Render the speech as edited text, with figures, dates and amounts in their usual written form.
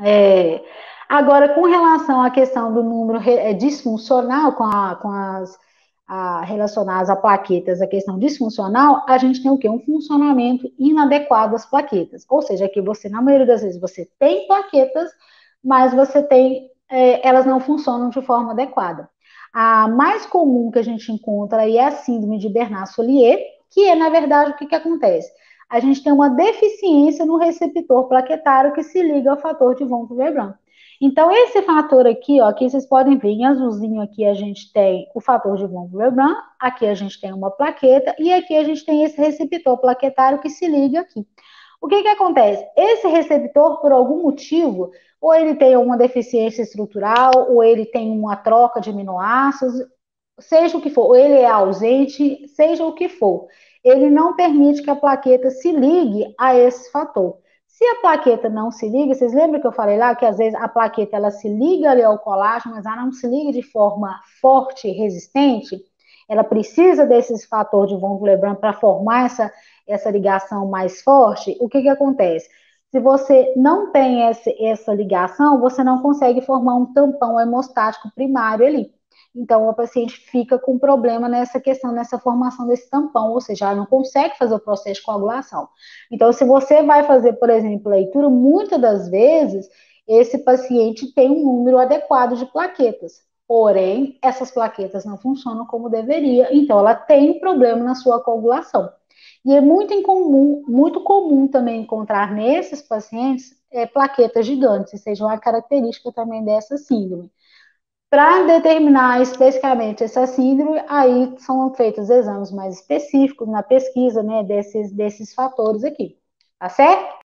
É, agora, com relação à questão do número disfuncional, relacionadas a plaquetas, a questão disfuncional, a gente tem o quê? Um funcionamento inadequado das plaquetas. Ou seja, que você, na maioria das vezes, você tem plaquetas, mas você tem, elas não funcionam de forma adequada. A mais comum que a gente encontra aí é a síndrome de Bernard-Soulier, que é, na verdade, o que acontece? A gente tem uma deficiência no receptor plaquetário que se liga ao fator de von Willebrand. Então, esse fator aqui, ó, aqui vocês podem ver, em azulzinho aqui a gente tem o fator de von Willebrand, aqui a gente tem uma plaqueta, e aqui a gente tem esse receptor plaquetário que se liga aqui. O que acontece? Esse receptor, por algum motivo, ou ele tem uma deficiência estrutural, ou ele tem uma troca de aminoácidos, seja o que for, ou ele é ausente, seja o que for, ele não permite que a plaqueta se ligue a esse fator. Se a plaqueta não se liga, vocês lembram que eu falei lá que às vezes a plaqueta ela se liga ali ao colágeno, mas ela não se liga de forma forte e resistente? Ela precisa desse fator de von Willebrand para formar essa ligação mais forte. O que acontece? Se você não tem essa ligação, você não consegue formar um tampão hemostático primário ali. Então, a paciente fica com problema nessa questão, nessa formação desse tampão, ou seja, ela não consegue fazer o processo de coagulação. Então, se você vai fazer, por exemplo, leitura, muitas das vezes, esse paciente tem um número adequado de plaquetas. Porém, essas plaquetas não funcionam como deveria, então ela tem um problema na sua coagulação. E é muito comum também encontrar nesses pacientes plaquetas gigantes, seja uma característica também dessa síndrome. Para determinar especificamente essa síndrome, aí são feitos exames mais específicos na pesquisa, né, desses fatores aqui, tá certo?